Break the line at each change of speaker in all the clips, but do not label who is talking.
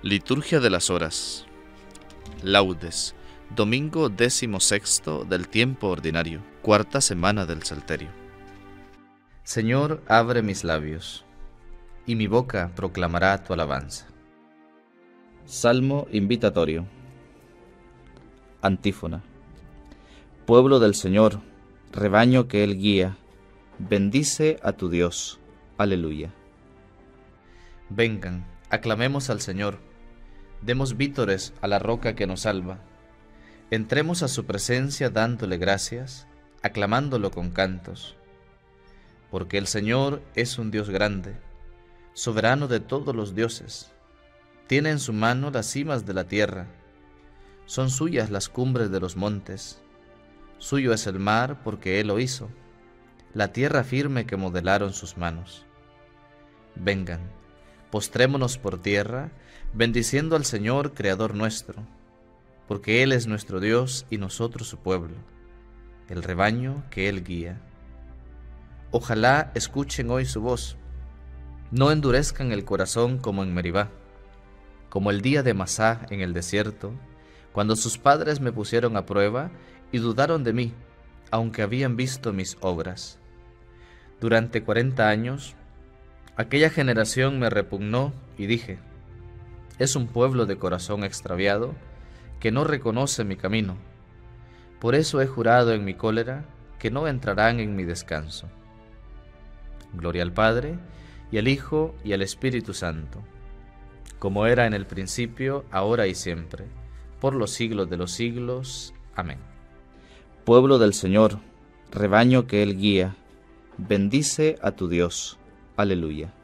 Liturgia de las Horas. Laudes. Domingo 16 del tiempo ordinario. Cuarta semana del Salterio.
Señor, abre mis labios, y mi boca proclamará tu alabanza. Salmo invitatorio. Antífona. Pueblo del Señor, rebaño que Él guía, bendice a tu Dios. Aleluya. Vengan, aclamemos al Señor, demos vítores a la roca que nos salva. Entremos a su presencia dándole gracias, aclamándolo con cantos. Porque el Señor es un Dios grande, soberano de todos los dioses. Tiene en su mano las cimas de la tierra, son suyas las cumbres de los montes. Suyo es el mar porque Él lo hizo, la tierra firme que modelaron sus manos. Vengan, postrémonos por tierra, bendiciendo al Señor, Creador nuestro, porque Él es nuestro Dios y nosotros su pueblo, el rebaño que Él guía. Ojalá escuchen hoy su voz, no endurezcan el corazón como en Meribá, como el día de Masá en el desierto, cuando sus padres me pusieron a prueba y dudaron de mí, aunque habían visto mis obras. Durante 40 años, aquella generación me repugnó y dije, es un pueblo de corazón extraviado que no reconoce mi camino. Por eso he jurado en mi cólera que no entrarán en mi descanso. Gloria al Padre, y al Hijo, y al Espíritu Santo, como era en el principio, ahora y siempre, por los siglos de los siglos. Amén. Pueblo del Señor, rebaño que Él guía, bendice a tu Dios. Aleluya.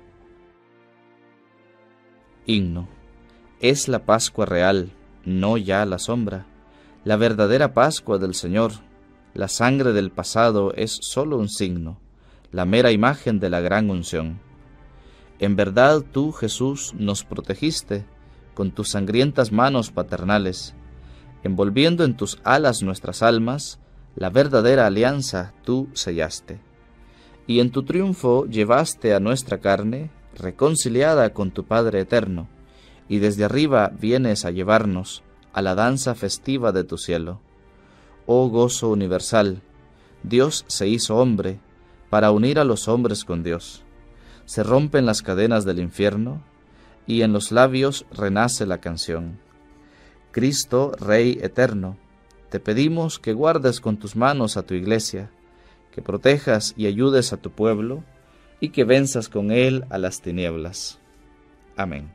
Himno. Es la Pascua real, no ya la sombra, la verdadera Pascua del Señor. La sangre del pasado es solo un signo, la mera imagen de la gran unción. En verdad tú, Jesús, nos protegiste con tus sangrientas manos paternales, envolviendo en tus alas nuestras almas, la verdadera alianza tú sellaste. Y en tu triunfo llevaste a nuestra carne, reconciliada con tu Padre eterno, y desde arriba vienes a llevarnos a la danza festiva de tu cielo. Oh gozo universal, Dios se hizo hombre para unir a los hombres con Dios. Se rompen las cadenas del infierno, y en los labios renace la canción. Cristo, Rey eterno, te pedimos que guardes con tus manos a tu iglesia, que protejas y ayudes a tu pueblo, y que venzas con él a las tinieblas. Amén.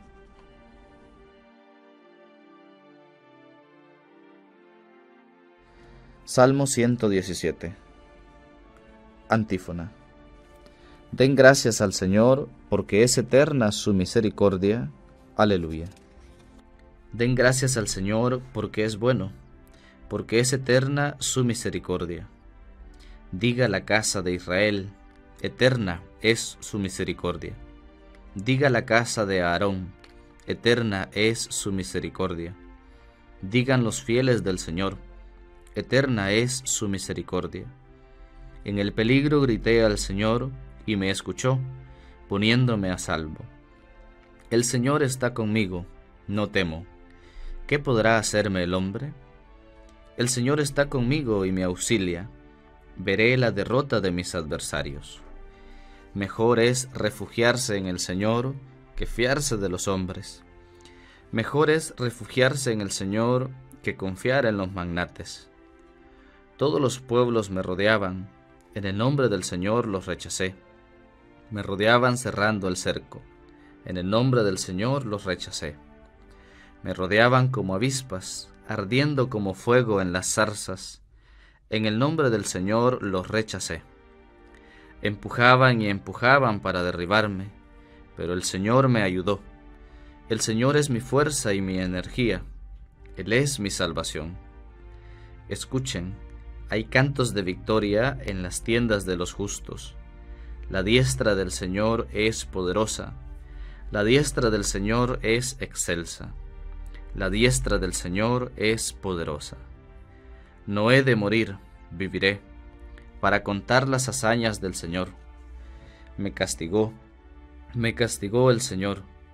Salmo 117. Antífona. Den gracias al Señor, porque es eterna su misericordia. Aleluya. Den gracias al Señor, porque es bueno, porque es eterna su misericordia. Diga la casa de Israel, eterna es su misericordia. Diga la casa de Aarón, eterna es su misericordia. Digan los fieles del Señor, eterna es su misericordia. En el peligro grité al Señor, y me escuchó, poniéndome a salvo. El Señor está conmigo, no temo. ¿Qué podrá hacerme el hombre? El Señor está conmigo y me auxilia. Veré la derrota de mis adversarios. Mejor es refugiarse en el Señor que fiarse de los hombres. Mejor es refugiarse en el Señor que confiar en los magnates. Todos los pueblos me rodeaban, en el nombre del Señor los rechacé. Me rodeaban cerrando el cerco, en el nombre del Señor los rechacé. Me rodeaban como avispas, ardiendo como fuego en las zarzas, en el nombre del Señor los rechacé. Empujaban y empujaban para derribarme, pero el Señor me ayudó. El Señor es mi fuerza y mi energía, Él es mi salvación. Escuchen, hay cantos de victoria en las tiendas de los justos. La diestra del Señor es poderosa, la diestra del Señor es excelsa, la diestra del Señor es poderosa. No he de morir, viviré, para contar las hazañas del Señor. Me castigó el Señor,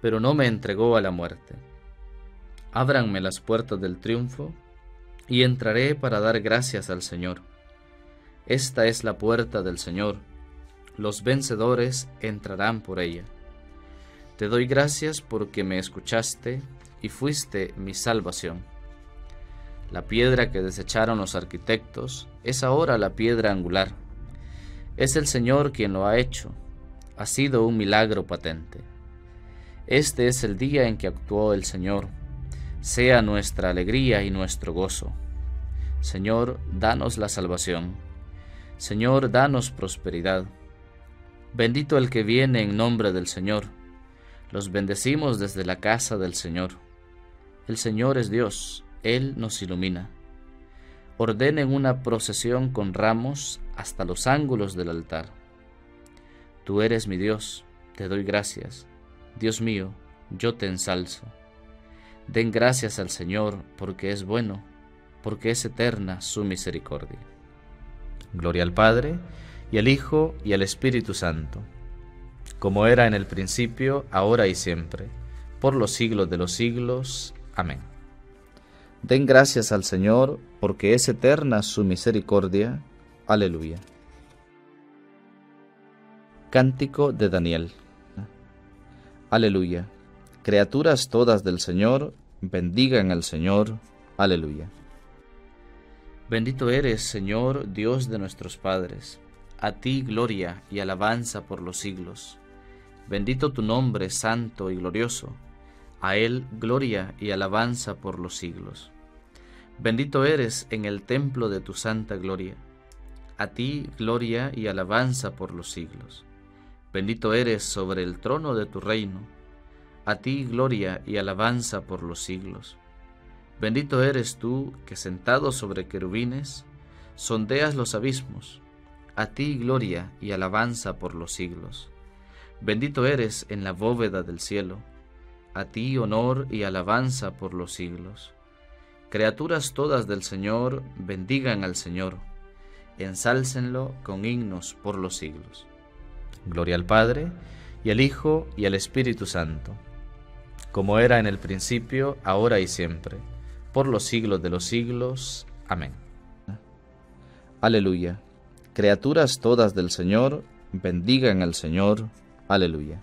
pero no me entregó a la muerte. Ábranme las puertas del triunfo, y entraré para dar gracias al Señor. Esta es la puerta del Señor, los vencedores entrarán por ella. Te doy gracias porque me escuchaste y fuiste mi salvación. La piedra que desecharon los arquitectos es ahora la piedra angular. Es el Señor quien lo ha hecho. Ha sido un milagro patente. Este es el día en que actuó el Señor. Sea nuestra alegría y nuestro gozo. Señor, danos la salvación. Señor, danos prosperidad. Bendito el que viene en nombre del Señor. Los bendecimos desde la casa del Señor. El Señor es Dios, Él nos ilumina. Ordenen una procesión con ramos hasta los ángulos del altar. Tú eres mi Dios, te doy gracias. Dios mío, yo te ensalzo. Den gracias al Señor, porque es bueno, porque es eterna su misericordia.
Gloria al Padre, y al Hijo, y al Espíritu Santo, como era en el principio, ahora y siempre, por los siglos de los siglos. Amén.
Den gracias al Señor, porque es eterna su misericordia. Aleluya. Cántico de Daniel. Aleluya. Criaturas todas del Señor, bendigan al Señor. Aleluya. Bendito eres, Señor, Dios de nuestros padres. A ti gloria y alabanza por los siglos. Bendito tu nombre, santo y glorioso. A él gloria y alabanza por los siglos. Bendito eres en el templo de tu santa gloria. A ti gloria y alabanza por los siglos. Bendito eres sobre el trono de tu reino. A ti gloria y alabanza por los siglos. Bendito eres tú que sentado sobre querubines sondeas los abismos. A ti gloria y alabanza por los siglos. Bendito eres en la bóveda del cielo. A ti honor y alabanza por los siglos. Criaturas todas del Señor, bendigan al Señor. Ensálcenlo con himnos por los siglos.
Gloria al Padre, y al Hijo, y al Espíritu Santo, como era en el principio, ahora y siempre, por los siglos de los siglos. Amén.
Aleluya. Criaturas todas del Señor, bendigan al Señor. Aleluya.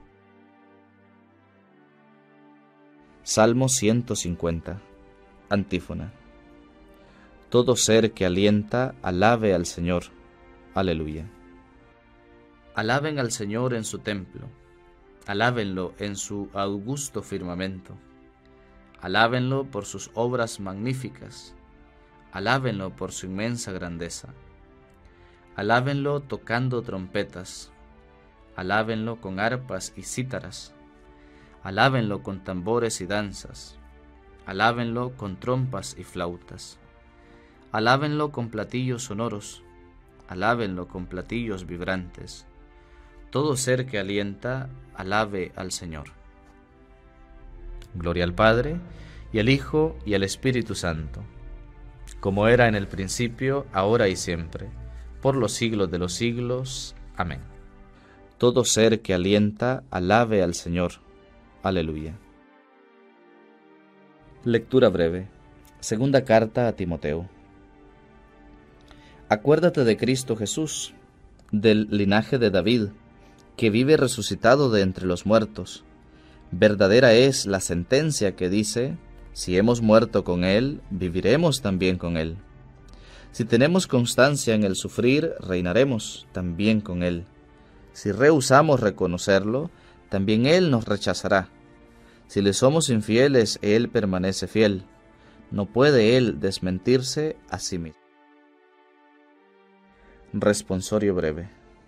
Salmo 150. Antífona. Todo ser que alienta, alabe al Señor. Aleluya. Alaben al Señor en su templo. Alábenlo en su augusto firmamento. Alábenlo por sus obras magníficas. Alábenlo por su inmensa grandeza. Alábenlo tocando trompetas. Alábenlo con arpas y cítaras. Alábenlo con tambores y danzas. Alábenlo con trompas y flautas. Alábenlo con platillos sonoros. Alábenlo con platillos vibrantes. Todo ser que alienta, alabe al Señor.
Gloria al Padre, y al Hijo, y al Espíritu Santo, como era en el principio, ahora y siempre, por los siglos de los siglos. Amén.
Todo ser que alienta, alabe al Señor. Aleluya. Lectura breve. Segunda carta a Timoteo. Acuérdate de Cristo Jesús, del linaje de David, que vive resucitado de entre los muertos. Verdadera es la sentencia que dice: si hemos muerto con Él, viviremos también con Él. Si tenemos constancia en el sufrir, reinaremos también con Él. Si rehusamos reconocerlo, también Él nos rechazará. Si le somos infieles, Él permanece fiel. No puede Él desmentirse a sí mismo. Responsorio breve.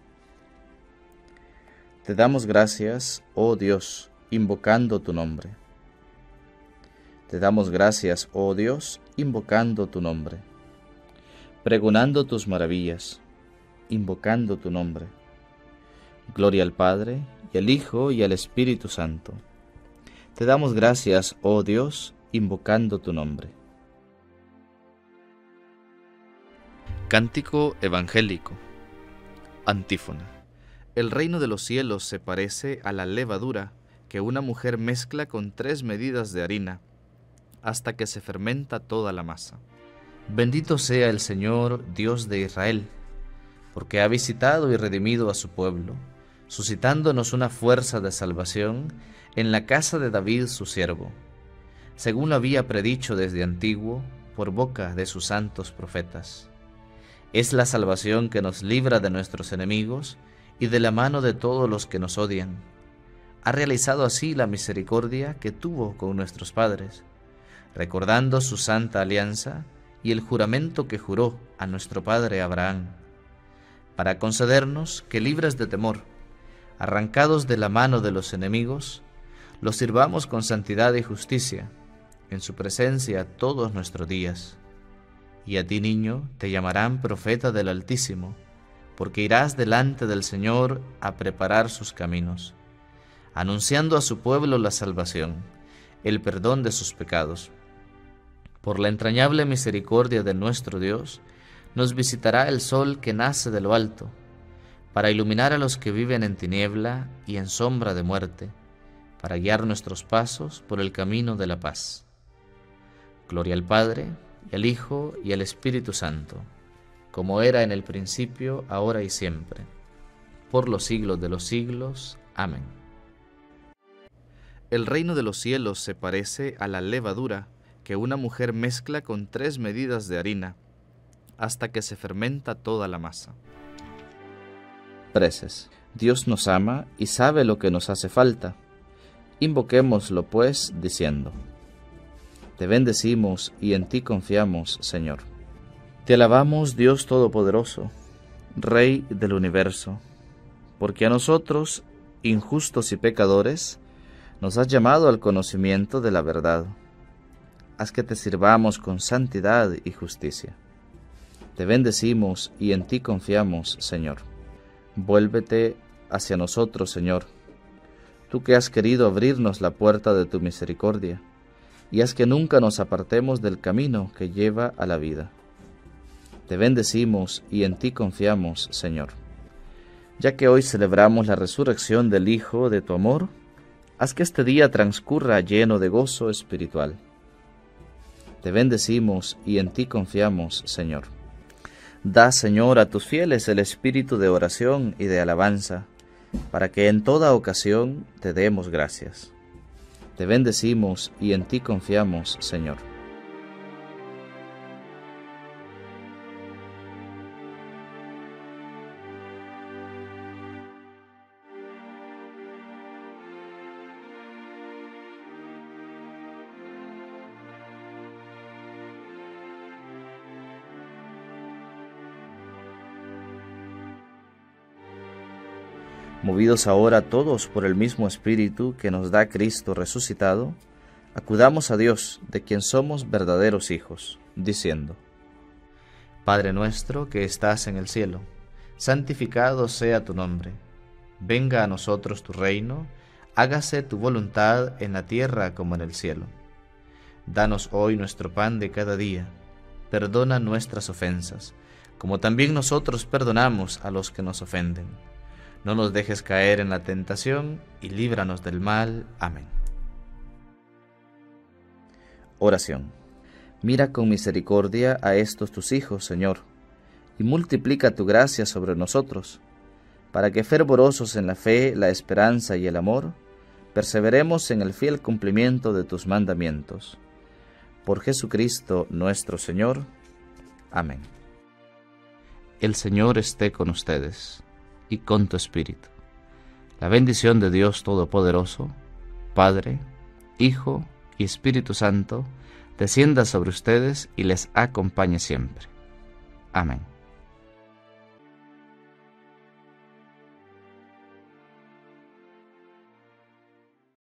Te damos gracias, oh Dios, invocando tu nombre. Te damos gracias, oh Dios, invocando tu nombre. Pregonando tus maravillas, invocando tu nombre. Gloria al Padre, y al Hijo, y al Espíritu Santo. Te damos gracias, oh Dios, invocando tu nombre.
Cántico evangélico. Antífona. El reino de los cielos se parece a la levadura
que una mujer mezcla con 3 medidas de harina, hasta que se fermenta toda la masa. Bendito sea el Señor, Dios de Israel, porque ha visitado y redimido a su pueblo, suscitándonos una fuerza de salvación en la casa de David su siervo, según lo había predicho desde antiguo por boca de sus santos profetas. Es la salvación que nos libra de nuestros enemigos y de la mano de todos los que nos odian. Ha realizado así la misericordia que tuvo con nuestros padres, recordando su santa alianza y el juramento que juró a nuestro padre Abraham, para concedernos que, libres de temor, arrancados de la mano de los enemigos, los sirvamos con santidad y justicia en su presencia todos nuestros días. Y a ti, niño, te llamarán profeta del Altísimo, porque irás delante del Señor a preparar sus caminos, anunciando a su pueblo la salvación, el perdón de sus pecados. Por la entrañable misericordia de nuestro Dios, nos visitará el sol que nace de lo alto, para iluminar a los que viven en tiniebla y en sombra de muerte, para guiar nuestros pasos por el camino de la paz. Gloria al Padre, y al Hijo, y al Espíritu Santo, como era en el principio, ahora y siempre, por los siglos de los siglos. Amén. El reino de los cielos se parece a la levadura que una mujer mezcla con 3 medidas de harina, hasta que se fermenta toda la masa. Preces. Dios nos ama y sabe lo que nos hace falta. Invoquémoslo pues, diciendo: Te bendecimos y en ti confiamos, Señor. Te alabamos, Dios Todopoderoso, Rey del universo, porque a nosotros, injustos y pecadores, nos has llamado al conocimiento de la verdad. Haz que te sirvamos con santidad y justicia. Te bendecimos y en ti confiamos, Señor. Vuélvete hacia nosotros, Señor, tú que has querido abrirnos la puerta de tu misericordia, y haz que nunca nos apartemos del camino que lleva a la vida. Te bendecimos y en ti confiamos, Señor. Ya que hoy celebramos la resurrección del Hijo de tu amor, haz que este día transcurra lleno de gozo espiritual. Te bendecimos y en ti confiamos, Señor. Da, Señor, a tus fieles el espíritu de oración y de alabanza, para que en toda ocasión te demos gracias. Te bendecimos y en ti confiamos, Señor. Movidos ahora todos por el mismo Espíritu que nos da Cristo resucitado, acudamos a Dios, de quien somos verdaderos hijos, diciendo: Padre nuestro que estás en el cielo, santificado sea tu nombre. Venga a nosotros tu reino, hágase tu voluntad en la tierra como en el cielo. Danos hoy nuestro pan de cada día, perdona nuestras ofensas, como también nosotros perdonamos a los que nos ofenden. No nos dejes caer en la tentación, y líbranos del mal. Amén. Oración. Mira con misericordia a estos tus hijos, Señor, y multiplica tu gracia sobre nosotros, para que, fervorosos en la fe, la esperanza y el amor, perseveremos en el fiel cumplimiento de tus mandamientos. Por Jesucristo nuestro Señor. Amén. El Señor esté con ustedes y con tu espíritu. La bendición de Dios Todopoderoso, Padre, Hijo y Espíritu Santo, descienda sobre ustedes y les acompañe siempre. Amén.